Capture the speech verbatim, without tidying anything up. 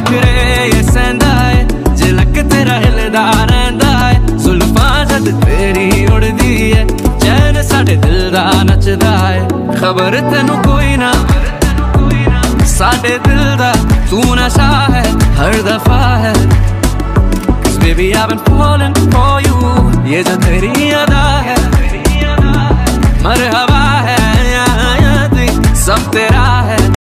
नखरे ये सहंदा है झलक तेरा हिलदा रहिंदा है जुल्फां जद तेरी उड़दी है चैन साडे दिल दा नचदा है खबर तेनू कोई ना साडे दिल दा तू नशा है हर दफा है 'Cause baby I've been falling for you